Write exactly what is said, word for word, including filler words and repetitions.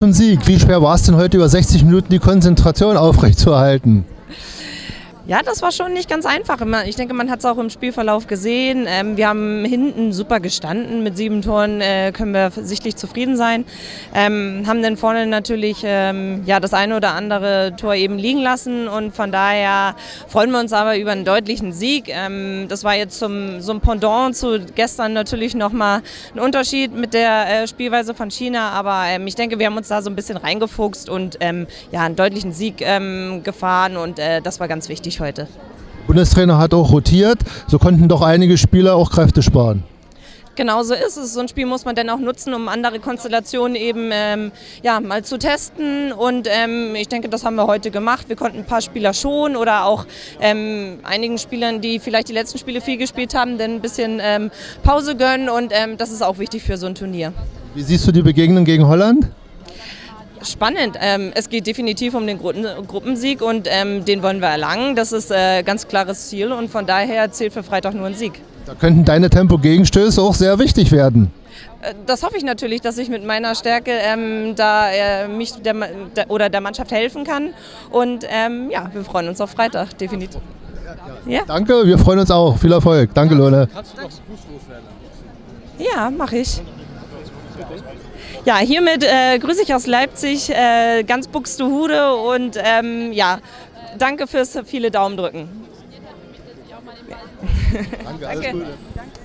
Zum Sieg. Wie schwer war es denn heute über sechzig Minuten die Konzentration aufrechtzuerhalten? Ja, das war schon nicht ganz einfach. Ich denke, man hat es auch im Spielverlauf gesehen. Wir haben hinten super gestanden. Mit sieben Toren können wir sichtlich zufrieden sein. Haben dann vorne natürlich ja, das eine oder andere Tor eben liegen lassen. Und von daher freuen wir uns aber über einen deutlichen Sieg. Das war jetzt zum, so ein Pendant zu gestern natürlich nochmal ein Unterschied mit der Spielweise von China. Aber ich denke, wir haben uns da so ein bisschen reingefuchst und ja, einen deutlichen Sieg gefahren. Und das war ganz wichtig heute. Der Bundestrainer hat auch rotiert, so konnten doch einige Spieler auch Kräfte sparen. Genau so ist es. So ein Spiel muss man dann auch nutzen, um andere Konstellationen eben ähm, ja, mal zu testen. Und ähm, ich denke, das haben wir heute gemacht. Wir konnten ein paar Spieler schonen oder auch ähm, einigen Spielern, die vielleicht die letzten Spiele viel gespielt haben, dann ein bisschen ähm, Pause gönnen. Und ähm, das ist auch wichtig für so ein Turnier. Wie siehst du die Begegnung gegen Holland? Spannend. Ähm, es geht definitiv um den Gru Gruppensieg und ähm, den wollen wir erlangen. Das ist ein äh, ganz klares Ziel und von daher zählt für Freitag nur ein Sieg. Da könnten deine Tempo-Gegenstöße auch sehr wichtig werden. Äh, das hoffe ich natürlich, dass ich mit meiner Stärke ähm, da äh, mich der, der, oder der Mannschaft helfen kann. Und ähm, ja, wir freuen uns auf Freitag, definitiv. Ja? Danke, wir freuen uns auch. Viel Erfolg. Danke, Lone. Kannst du noch Gruß loswerden? Ja, mache ich. Ja, hiermit äh, grüße ich aus Leipzig, äh, ganz Buxtehude und ähm, ja, danke fürs viele Daumen drücken. Danke, alles Gute.